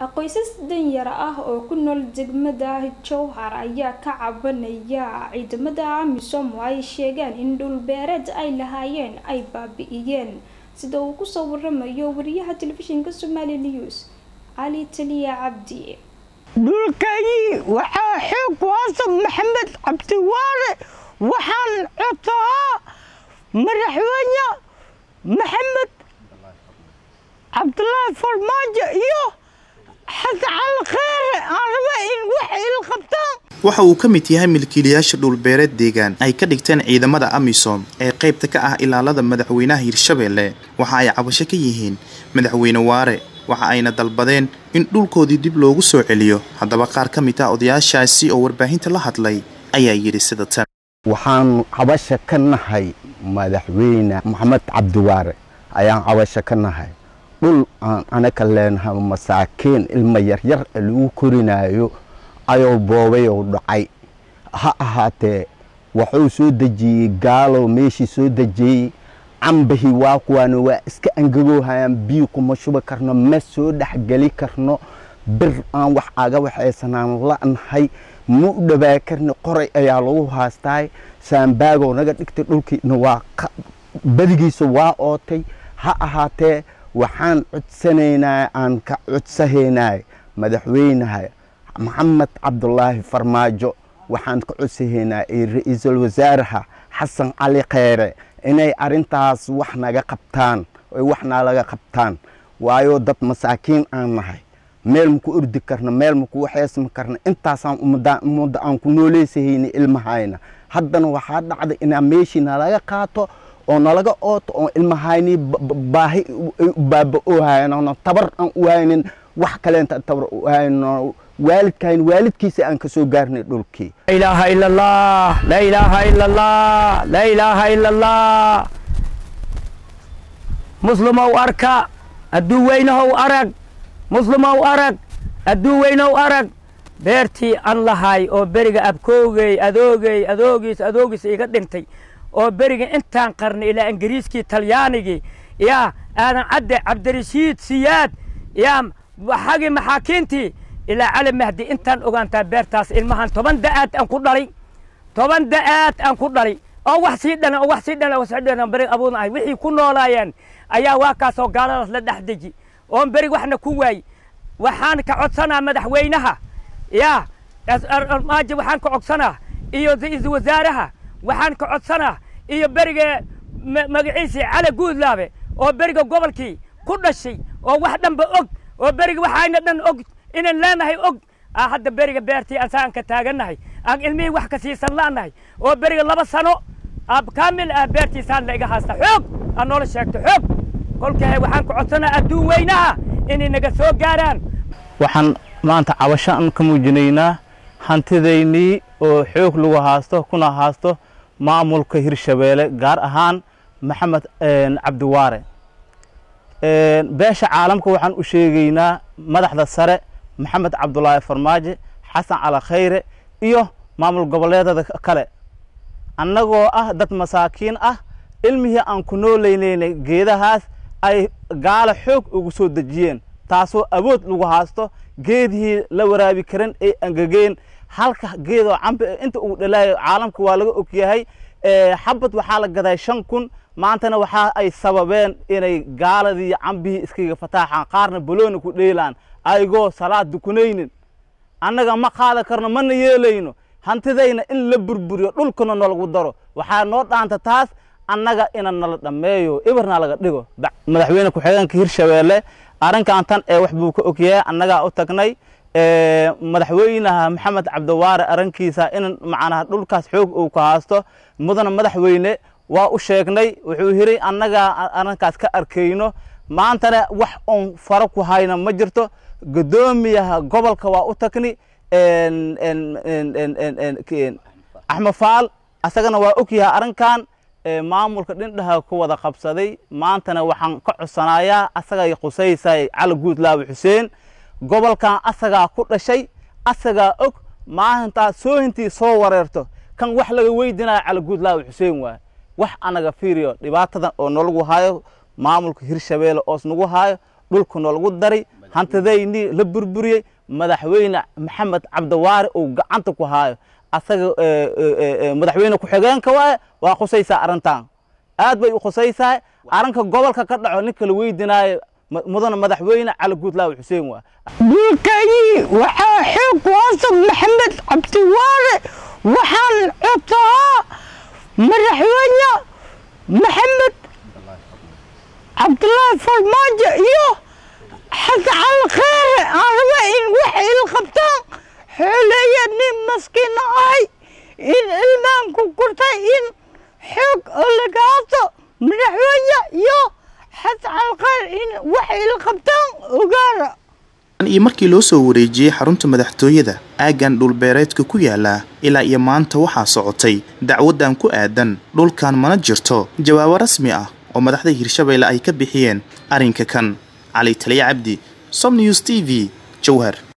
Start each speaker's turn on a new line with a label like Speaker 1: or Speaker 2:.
Speaker 1: qoysas danyar ah oo ku nool degmada Jowhar ayaa ka cabanaya ciidamada AMISOM oo ay sheegaan in dhul beereed ay lahaayeen ay baabi'iyeen sida uu ku soo waramayo wariyaha telefishinka Somali News Ali Taliya Cabdi.
Speaker 2: dhulkaygi waxaa xoog waasab Maxamed Cabdiwaare waxaan codtaa madaxweyne Maxamed Cabdullaahi Farmaajo iyo حتى على خير أنا إن وحي القبطان
Speaker 3: waxa uu ka mid yahay milkiilayaasha dhul beereed deegaan ay ka dhigteen ciidamada AMISOM ee qaybta ka ah ilaalada madaxweynaha Hirshabelle waxa ay cabasho ka yihiin madaxweyne Waare waxa ayna dalbadeen in dhulkoodii dib loogu soo celiyo haddaba qaar ka mid ah odayaashaasi oo warbaahinta la hadlay ayaa yiri sida tan
Speaker 2: waxaan cabasho ka nahay madaxweyne Maxamed Cabdiwaare ayaan cabasho ka nahay dhul ana ka leenahay masaakiin ilma yar lagu korinayo ayuu boobay oo dhacay ha ahaatee wuxuu soo dajiyay gaalo meeshii soo dajiyay cambahi waa kuwan waa iska angagoohayaan biyo kuma shuba karno ma soo dhaxgali karno bir aan wax aga waxaysanaan la'nahay mu dhabaa karno qoray ayaa lagu haastay saambaago naga dhigtay dhulkiina waa badigiisa waa ootay ha ahaatee waxaan codsanaynaa aan ka codsahaynaa madaxweynaha محمد عبد الله فرماجو وحان كعسهنا رئيس الوزراء حسن علي خيره إني أرنتاس وحنا قبطان وحنا لغا قبطان وايو دب مساكين آنهاي ميل مكو أردي كرنا ميل مكو وحيس مكرنا انتاسان مدعان كنولي سهيني المهاينا حدنا وحاد عد إنا ميشينا لغا قاتو ونلغا أوتو المهايني باهي بابقوهاينا ونطبر أنقوهاينين وحكالين تطبر أنقوهاينا والد كيس أنك سو قارني دولكي
Speaker 4: لا إله إلا الله لا إله إلا الله لا إله إلا الله مسلم أو أركا الدوينه أو أرق مسلم أو أرق الدوينه أو أرق بيرتي أن لهاي أو برق أبكوغي أدوغيس إيقدنتي أو برق انتان قرني إلى إنجريسكي تليانيكي يا أنا عبد الرشيد سياد يا وحاجي محاكينتي إلى علم مهدي إنتان أوغانتا بيرتاس المهان 10 دقات أن كدري 10 دقات أن كدري أو وحسيدنا وسعدنا بريق أبونا وحي كنا لاين أيا واكاس وقالت لدحدجي وهم بريق وحنا كواي وحان كعدسنا مدحوينها يا الماجي وحان كعدسنا إيو زي وزارها وحان كعدسنا إيو بريق مقعيسي على قود لابي وبريق قبلكي كل شيء ووحدا بأوك وبريق وحاين دن أوك إن لنا هي أج أحد بريق بيرتي أنسان كتاجنا هي أن علمي وحكي سيسن لنا هي وبريق لبس سنو أب كامل بيرتي سان لقى هاستا حب أنا ولا شكت حب كل كه وحنك عطنا أدو وينها إني نجسوا جاران
Speaker 5: وحن ما أنت عوشان كموجنينا هنتذيني وحوك لو هاستو كنا هاستو معمول كهير شبيلة جار أهان محمد عبدواري باش عالمك وحن أشيجينا مدحض السرع محمد عبد الله فرماجي حسن على خيره إيوه معمول قبليات كله أنغو دت مساكين علمه أن كنو لينين جيدا هاس أي قال حوك وجسود الجين تاسو أبود لو هاستو جيده لو رابي كرن أي أنجين حالك جيدو عم أنت لا عالم كوالو أوكيهاي حبت وحالك قداي شنكون maantana waxa ay sababeen inay gaaladii cambi iskiga fataaxan qaarna baloon ku dheelaan ayagoo salaad dukunaynin annaga ma qaada karno mana yeelayno hantidayna in la burburiyo dhulkana nalagu daro waxa noo dhaanta taas annaga inaan nala dhameeyo ibarna laga dhigo madaxweyne ku xigeenka Hirshabelle arinkan tan ee wax buu ka ogyahay annaga u tagnay madaxweynaha Maxamed Cabdiwaare arinkiisa in macnaha dhulkaas xoog uu ka haasto mudana madaxweyne waa u sheegnay wuxuu hiray annaga arinkaas ka arkayno maantana wax on faro ku hayna ma jirto gudoomiyaha gobolka waa u tagni Axmed Faal asagana waa ogyahay arinkan maamulka dhindhaha ku wada qabsaday maantana waxaan ka codsanayaa asaga ay qusaysay Cali Guudlaaw Xuseen gobolkan asaga ku dhashay asaga og maanta soo intii soo wareerto kan wax laga weydiinaa Cali Guudlaaw Xuseen waa wax anaga fiiriyo dhibaatada oo nalagu haayo maamulka Hirshabelle oo nagu haayo dhulku nalagu daray hantidayni la burburiyey madaxweyne maxamed cabdiwaare uu gacanta ku haayo asaga madaxweyne ku xigeenka waa khusaysaa arrintan aad bay u khusaysaa arrinka gobolka ka dhaco ninka la weydiinaayo mudana madaxweyne cali guudlaaw xuseen waa
Speaker 6: dhulkayii waxaa xoog waasa maxamed cabdiwaare waxaan codtaa madaxweyne maxamed cabdulaahi farmaajo iyo xasan cali kheyre aan rabaa in wax il qabtaan xooleeya nin maskiin ahay in ilmaan ku gurtay in xoog oo laga haato madaxweyne iyo xasan cali kheyre in wax il qabtaan ogaara
Speaker 3: iyo markii loo soo wareejiyay xarunta madaxtooyada aagan dhulbeereedka ku yaala ilaa iyo maanta waxaa socotay dacwadan ku aadan dhulkan mana jirto jawaabo rasmi ah oo madaxda Hirshabeelle ay ka bixiyeen arrinka kan. Cali Taliya Cabdi, Som News TV, Jowhar.